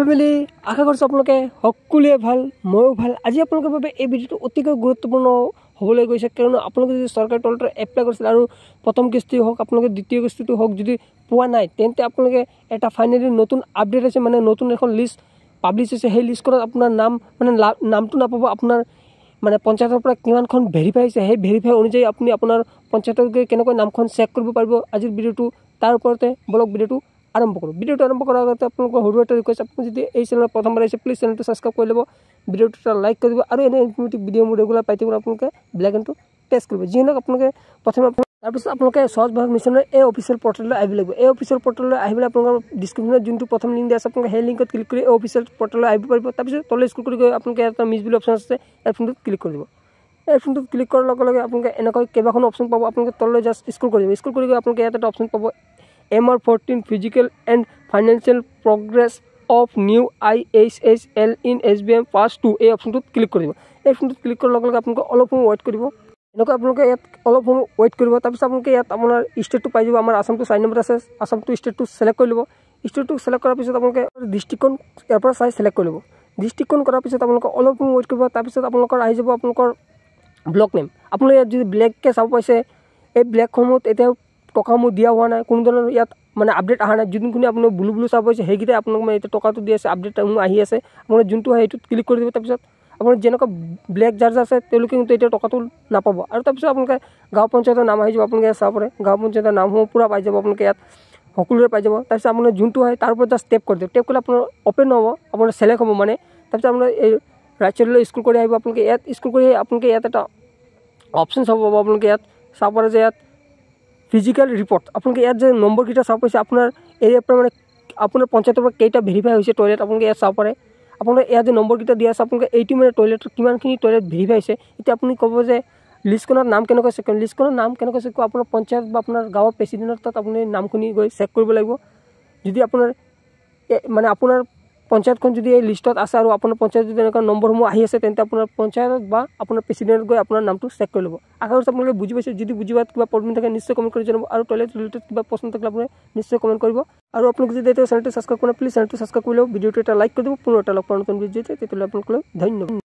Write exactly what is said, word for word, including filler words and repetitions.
Family আশা কৰিছোঁ আপোনালোকে সকলোৱে ভাল ময়ো ভাল। আজি আপোনালোকৰ বাবে এই ভিডিঅ'টো অতিকৈ গুৰুত্বপূৰ্ণ হ'বলৈ গৈছে, কিয়নো আপোনালোকে যদি চৰকাৰী তলতে এপ্লাই কৰিছিল আৰু প্ৰথম কিস্তি হওক আপোনালোকে দ্বিতীয় কিস্তিটো হওক যদি পোৱা নাই, তেন্তে আপোনালোকে এটা ফাইনেলি নতুন আপডেট আছে, মানে নতুন এখন লিষ্ট পাব্লিছ হৈছে। সেই লিষ্টখনত আপোনাৰ নাম মানে নামটো নাপাব, আপোনাৰ মানে পঞ্চায়তৰ পৰা কিমানখন ভেৰিফাই হৈছে সেই ভেৰিফাই অনুযায়ী আপুনি আপোনাৰ পঞ্চায়তত গৈ কেনেকৈ নামখন চেক কৰিব পাৰিব আজিৰ ভিডিঅ'টো তাৰ ওপৰতে বলক ভিডিঅ'টো আৰম্ভ কৰোঁ। ভিডিঅ'টো আৰম্ভ কৰাৰ আগতে আপোনালোকৰ সৰু এটা ৰিকুৱেষ্ট, আপুনি যদি এই চেনেলত প্ৰথমবাৰ আহিছে প্লিজ চেনেলটো ছাবস্ক্ৰাইব কৰি ল'ব, ভিডিঅ'টো এটা লাইক কৰি দিব আৰু এনে ইনফৰ্মেটিভ ভিডিঅ' মোৰ ৰেগুলাৰ পাই থাকিব আপোনালোকে বেল আইকনটো প্ৰেছ কৰিব। যি নহওক আপোনালোকে প্ৰথমে তাৰপিছত আপোনালোকে স্বচ্ছ ভাৰত মিছনৰ এই অফিচিয়েল পৰ্টেললৈ আহিব লাগিব। এই অফিচিয়েল পৰ্টেললৈ আহিবলৈ আপোনালোকৰ ডিছক্ৰিপশ্যনত যোনটো প্ৰথম লিংক দিয়া আছে আপোনালোকে সেই লিংকত ক্লিক কৰি এই অফিচিয়েল পৰ্টেললৈ আহিব পাৰিব। তাৰপিছত তললৈ স্ক্ৰল কৰি গৈ আপোনালোকে এটা মিছ বুলি অপশ্যন আছে, এই ফোনটোত ক্লিক কৰি দিব। এই ফোনটোত ক্লিক কৰাৰ লগে লগে আপোনালোকে এনেকৈ কেইবাখনো অপশ্যন পাব। আপোনালোকে তললৈ জাষ্ট স্ক্ৰল কৰি দিব। স্ক্ৰল কৰি গৈ আপোনালোকে ইয়াত এটা অপশ্যন পাব M R fourteen physical and financial progress of new I H H L in S B M phase two, এই অপশ্যনটোত ক্লিক কৰি দিব। এই ফোনটোত ক্লিক কৰাৰ লগে লগে আপোনালোকে অলপ সময় ৱেইট কৰিব। এনেকৈ আপোনালোকে ইয়াত অলপ সময় ৱেইট কৰিব। তাৰপিছত আপোনালোকে ইয়াত আপোনাৰ ষ্টেটটো পাই যাব। আমাৰ আসামটো চাৰি নম্বৰ আছে, আসামটো ষ্টেটটো ছিলেক্ট কৰি ল'ব। ষ্টেটটো ছিলেক্ট কৰাৰ পিছত আপোনালোকে ডিষ্ট্ৰিক্টখন ইয়াৰ পৰা চাই ছিলেক্ট কৰি ল'ব। ডিষ্ট্ৰিক্টখন কৰাৰ পিছত আপোনালোকে অলপ সময় ৱেইট কৰিব। তাৰপিছত আপোনালোকৰ আহি যাব আপোনালোকৰ ব্লক নেম। আপোনালোকে ইয়াত যদি ব্লেককৈ চাব পাইছে, এই ব্লেকসমূহত এতিয়াও টকাসমূহ দিয়া হোৱা নাই, কোনো ধৰণৰ ইয়াত মানে আপডেট অহা নাই। যোনখিনি আপোনাৰ ব্লু ব্লু চাব পাইছে সেইকেইটাই আপোনালোক মানে এতিয়া টকাটো দি আছে, আপডেটসমূহ আহি আছে। আপোনাৰ যোনটো হয় সেইটোত ক্লিক কৰি দিব। তাৰপিছত আপোনাৰ যেনেকুৱা ব্লেক যাৰ যাৰ আছে তেওঁলোকে কিন্তু এতিয়া টকাটো নাপাব। আৰু তাৰপিছত আপোনালোকে গাঁও পঞ্চায়তৰ নাম আহি যাব, আপোনালোকে ইয়াত চাব পাৰে গাঁও পঞ্চায়তৰ নামসমূহ পূৰা পাই যাব, আপোনালোকে ইয়াত সকলোৰে পাই যাব। তাৰপিছত আপোনাৰ যোনটো হয় তাৰ ওপৰত জাষ্ট টেপ কৰি দিব। টেপ কৰিলে আপোনাৰ অ'পেন নহ'ব, আপোনাৰ ছিলেক্ট হ'ব মানে। তাৰপিছত আপোনাৰ এই ৰাইট চাইডলৈ স্ক্ৰল কৰি আহিব। আপোনালোকে ইয়াত স্ক্ৰল কৰি আপোনালোকে ইয়াত এটা অপশ্যন চাব পাব। আপোনালোকে ইয়াত চাব পাৰে যে ইয়াত ফিজিকেল ৰিপৰ্ট, আপোনালোকে ইয়াত যে নম্বৰকেইটা চাব পাইছে আপোনাৰ এৰিয়াৰ পৰা, মানে আপোনাৰ পঞ্চায়তৰ পৰা কেইটা ভেৰিফাই হৈছে টয়লেট আপোনালোকে ইয়াত চাব পাৰে। আপোনালোকে ইয়াত যে নম্বৰকেইটা দিয়া আছে আপোনালোকে এইটো মানে টয়লেটত কিমানখিনি টয়লেট ভেৰিফাই হৈছে। এতিয়া আপুনি ক'ব যে লিষ্টখনত নাম কেনেকৈ চেক কৰিম, লিষ্টখনৰ নাম কেনেকৈ চেক কৰিব, আপোনাৰ পঞ্চায়ত বা আপোনাৰ গাঁৱৰ প্ৰেচিডেণ্টৰ তাত আপুনি নামখিনি গৈ চেক কৰিব লাগিব। যদি আপোনাৰ মানে আপোনাৰ পঞ্চায়তখন যদি এই লিষ্টত আছে আৰু আপোনাৰ পঞ্চায়ত যদি এনেকুৱা নম্বৰসমূহ আহি আছে, তেন্তে আপোনাৰ পঞ্চায়তত বা আপোনাৰ প্ৰেচিডেণ্টত গৈ আপোনাৰ নামটো চেক কৰি ল'ব। আশা কৰিছোঁ আপোনালোকে বুজি পাইছে। যদি বুজি পোৱাত কিবা প্ৰব্লেম থাকে নিশ্চয় কমেণ্ট কৰি জনাব, আৰু টয়লেট ৰিলেটেড কিবা প্ৰশ্ন থাকিলে আপুনি নিশ্চয় কমেণ্ট কৰিব। আৰু আপোনালোকে যদি এতিয়া চেনেলটো ছাবস্ক্ৰাইব কৰে প্লিজ চেনেলটো ছাবস্ক্ৰাইব কৰি ল'ব, ভিডিঅ'টো এটা লাইক কৰি দিব। পুনৰ এটা লগ পাওঁ নতুন ভিডিঅ'তে, তেতিয়াহ'লে আপোনালোকলৈ ধন্যবাদ।